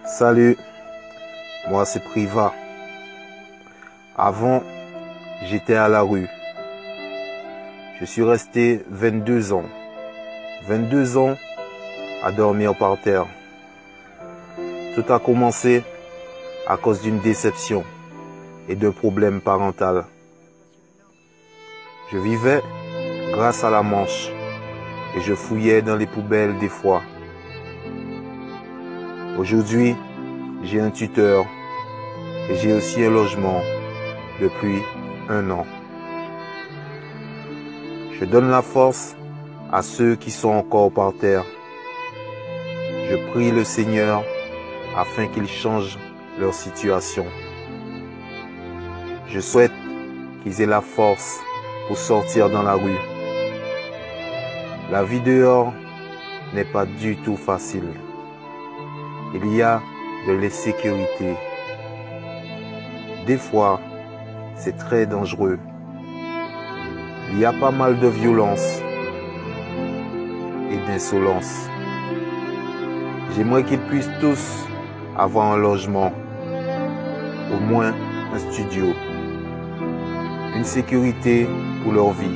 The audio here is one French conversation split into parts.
Salut, moi c'est Priva. Avant, j'étais à la rue. Je suis resté 22 ans. 22 ans à dormir par terre. Tout a commencé à cause d'une déception et de problèmes parentaux. Je vivais grâce à la manche et je fouillais dans les poubelles des fois. Aujourd'hui, j'ai un tuteur et j'ai aussi un logement depuis 1 an. Je donne la force à ceux qui sont encore par terre. Je prie le Seigneur afin qu'il change leur situation. Je souhaite qu'ils aient la force pour sortir dans la rue. La vie dehors n'est pas du tout facile. Il y a de l'insécurité. Des fois, c'est très dangereux. Il y a pas mal de violence et d'insolence. J'aimerais qu'ils puissent tous avoir un logement, au moins un studio, une sécurité pour leur vie.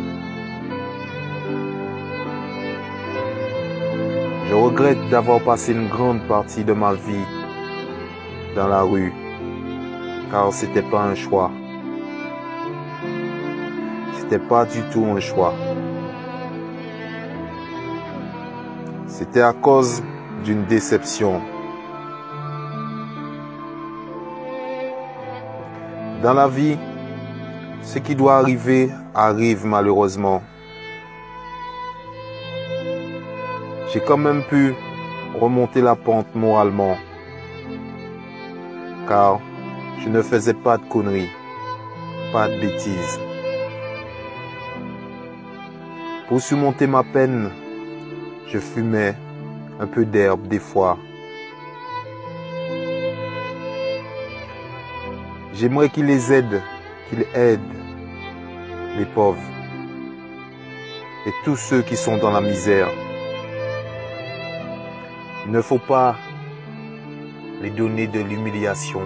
Je regrette d'avoir passé une grande partie de ma vie dans la rue, car c'était pas un choix. C'était pas du tout un choix. C'était à cause d'une déception. Dans la vie, ce qui doit arriver arrive malheureusement. J'ai quand même pu remonter la pente moralement, car je ne faisais pas de conneries, pas de bêtises. Pour surmonter ma peine, je fumais un peu d'herbe des fois. J'aimerais qu'il aide les pauvres et tous ceux qui sont dans la misère. Il ne faut pas les donner de l'humiliation.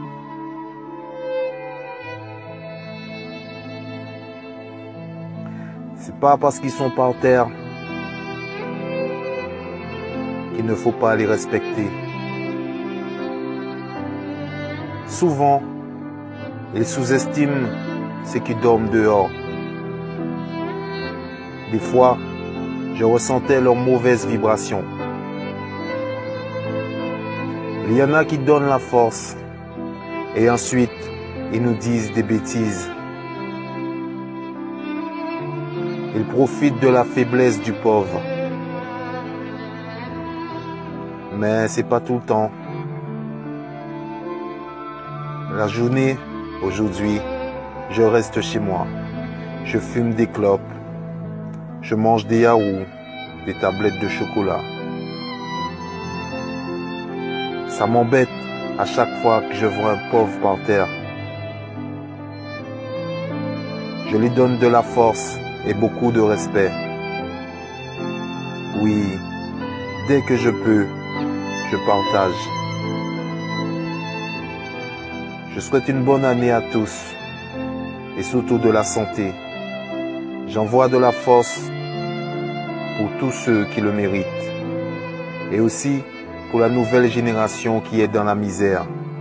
C'est pas parce qu'ils sont par terre qu'il ne faut pas les respecter. Souvent, ils sous-estiment ceux qui dorment dehors. Des fois, je ressentais leurs mauvaises vibrations. Il y en a qui donnent la force et ensuite ils nous disent des bêtises. Ils profitent de la faiblesse du pauvre. Mais c'est pas tout le temps. La journée, aujourd'hui, je reste chez moi. Je fume des clopes. Je mange des yaourts, des tablettes de chocolat. Ça m'embête à chaque fois que je vois un pauvre par terre. Je lui donne de la force et beaucoup de respect. Oui, dès que je peux, je partage. Je souhaite une bonne année à tous et surtout de la santé. J'envoie de la force pour tous ceux qui le méritent et aussi pour la nouvelle génération qui est dans la misère.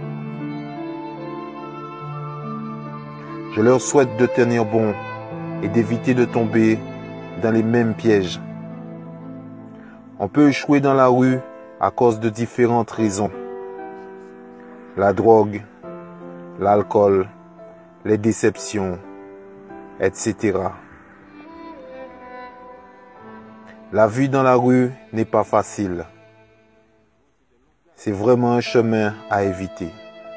Je leur souhaite de tenir bon et d'éviter de tomber dans les mêmes pièges. On peut échouer dans la rue à cause de différentes raisons. La drogue, l'alcool, les déceptions, etc. La vie dans la rue n'est pas facile. C'est vraiment un chemin à éviter.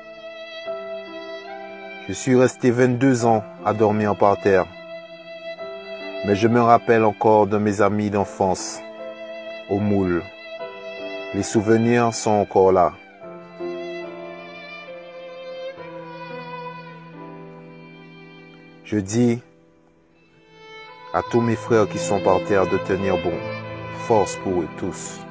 Je suis resté 22 ans à dormir par terre. Mais je me rappelle encore de mes amis d'enfance, au moule. Les souvenirs sont encore là. Je dis à tous mes frères qui sont par terre de tenir bon. Force pour eux tous.